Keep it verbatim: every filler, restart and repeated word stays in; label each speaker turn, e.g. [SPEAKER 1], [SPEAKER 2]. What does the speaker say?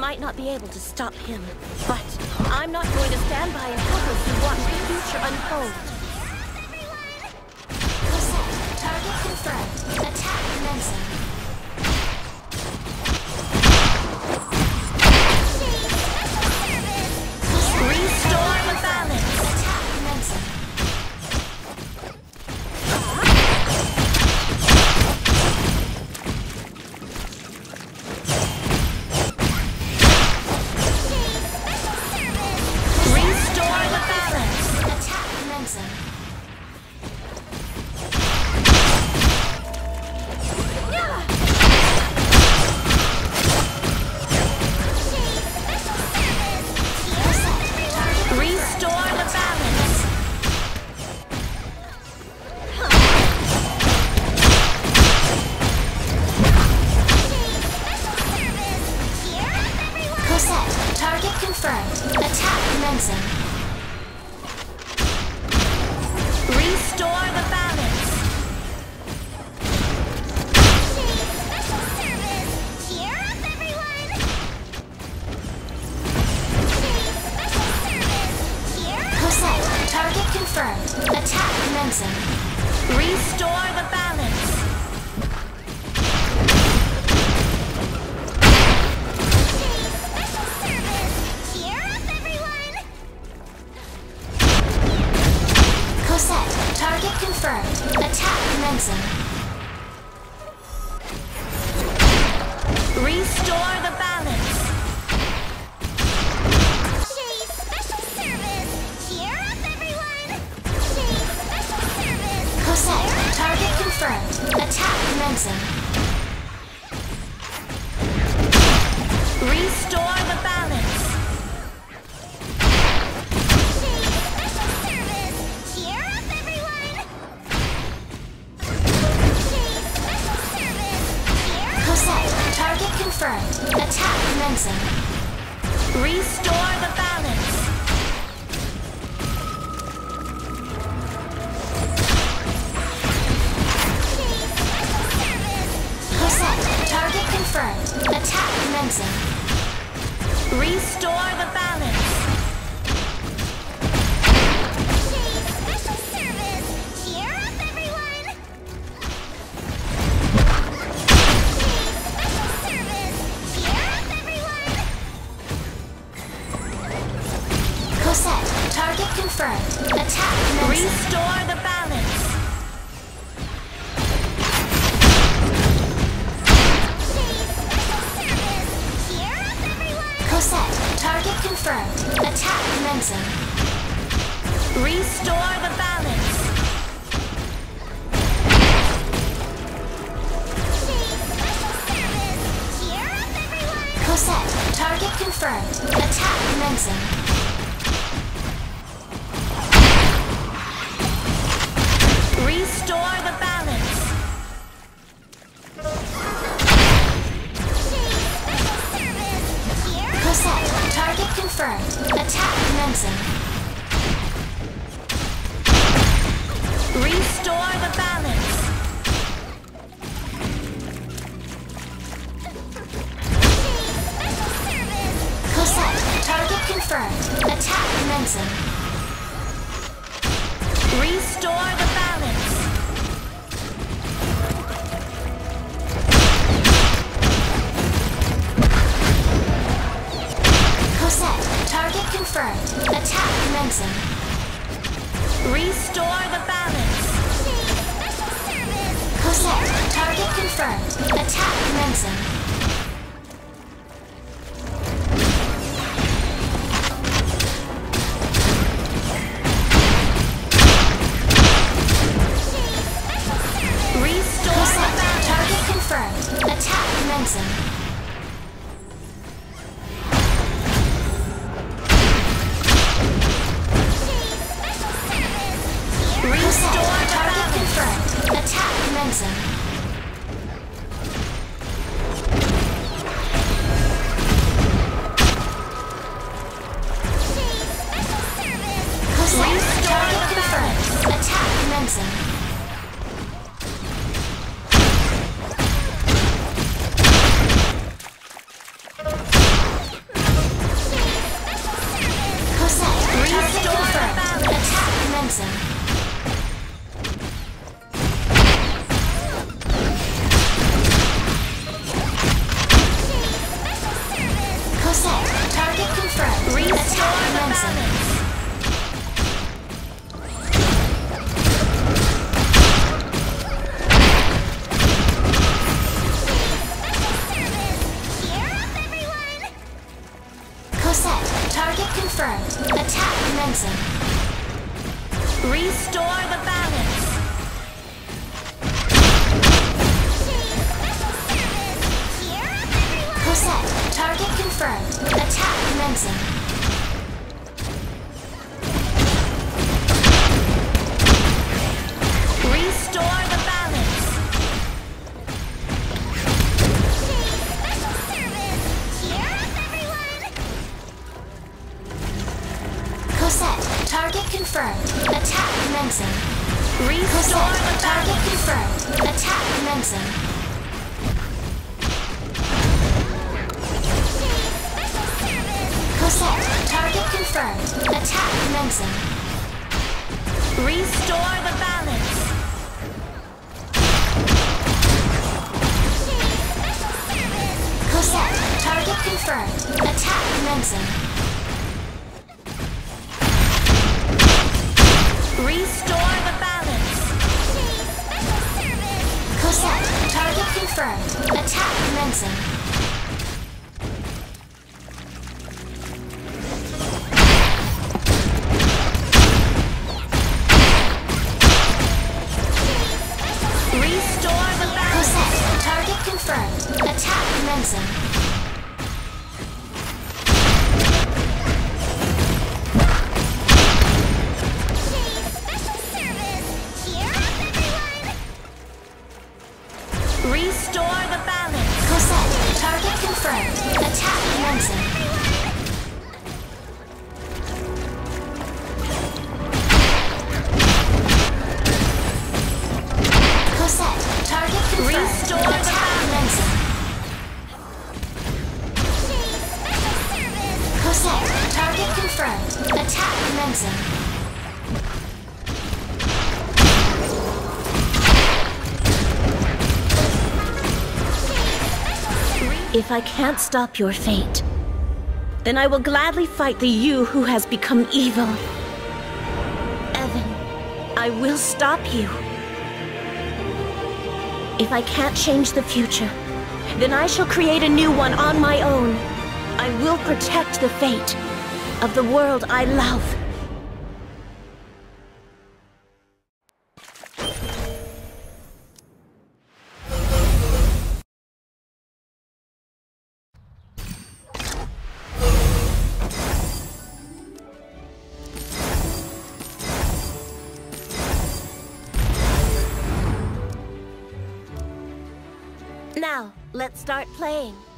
[SPEAKER 1] might not be able to stop him, but I'm not going to stand by and helplessly watch the future unfold.
[SPEAKER 2] Target confirmed. Attack commencing.
[SPEAKER 1] Restore the balance.
[SPEAKER 2] Attack commencing.
[SPEAKER 1] Restore the balance.
[SPEAKER 2] Attack commencing.
[SPEAKER 1] Restore the balance.
[SPEAKER 2] Cosette, target confirmed. Attack commencing.
[SPEAKER 1] Restore the balance.
[SPEAKER 2] Cosette, target confirmed. Attack commencing.
[SPEAKER 1] Restore the balance.
[SPEAKER 2] Cosette, target confirmed. Attack commencing.
[SPEAKER 1] Restore the balance.
[SPEAKER 2] Cosette, target confirmed. Attack commencing.
[SPEAKER 1] Restore the balance.
[SPEAKER 2] Cosette, target confirmed. Attack commencing.
[SPEAKER 1] Restore the balance.
[SPEAKER 2] Cosette, target confirmed. Attack commencing.
[SPEAKER 1] Restore the balance.
[SPEAKER 2] Cosette, target confirmed. Attack commencing.
[SPEAKER 1] Restore the balance.
[SPEAKER 2] Cosette, target confirmed. Attack commencing.
[SPEAKER 1] Restore the balance.
[SPEAKER 2] Cosette, target confirmed. Attack commencing.
[SPEAKER 1] Restore the balance.
[SPEAKER 2] Cosette, target confirmed. Attack commencing.
[SPEAKER 1] Restore the balance.
[SPEAKER 2] Cosette, target confirmed. Attack commencing.
[SPEAKER 1] Restore the balance.
[SPEAKER 2] Cosette, target confirmed. Attack commencing.
[SPEAKER 1] Restore the balance.
[SPEAKER 2] Cosette, target confirmed. Attack commencing.
[SPEAKER 1] Restore the
[SPEAKER 2] Cosette,
[SPEAKER 1] balance.
[SPEAKER 2] target confirmed. Attack commencing.
[SPEAKER 1] Restore
[SPEAKER 2] Cosette,
[SPEAKER 1] the
[SPEAKER 2] target
[SPEAKER 1] balance.
[SPEAKER 2] confirmed. Attack commencing. Cosette, target confirmed. Attack commencing. commencing. Cosette, target confirmed. Attack commencing.
[SPEAKER 1] Restore the balance.
[SPEAKER 2] Cosette, target confirmed. Attack commencing.
[SPEAKER 1] Restore the balance.
[SPEAKER 2] Cosette, target confirmed. Attack commencing.
[SPEAKER 1] Restore the balance.
[SPEAKER 2] Cosette, target confirmed. Attack commencing.
[SPEAKER 1] Restore the balance.
[SPEAKER 2] Cosette, target confirmed. Attack commencing. Cosette, target confirmed.
[SPEAKER 1] Restore the
[SPEAKER 2] Attack
[SPEAKER 1] balance.
[SPEAKER 2] commencing. Cosette, target confirmed. Attack commencing.
[SPEAKER 1] If I can't stop your fate, then I will gladly fight the you who has become evil. Evan, I will stop you. If I can't change the future, then I shall create a new one on my own. I will protect the fate of the world I love. Now, let's start playing.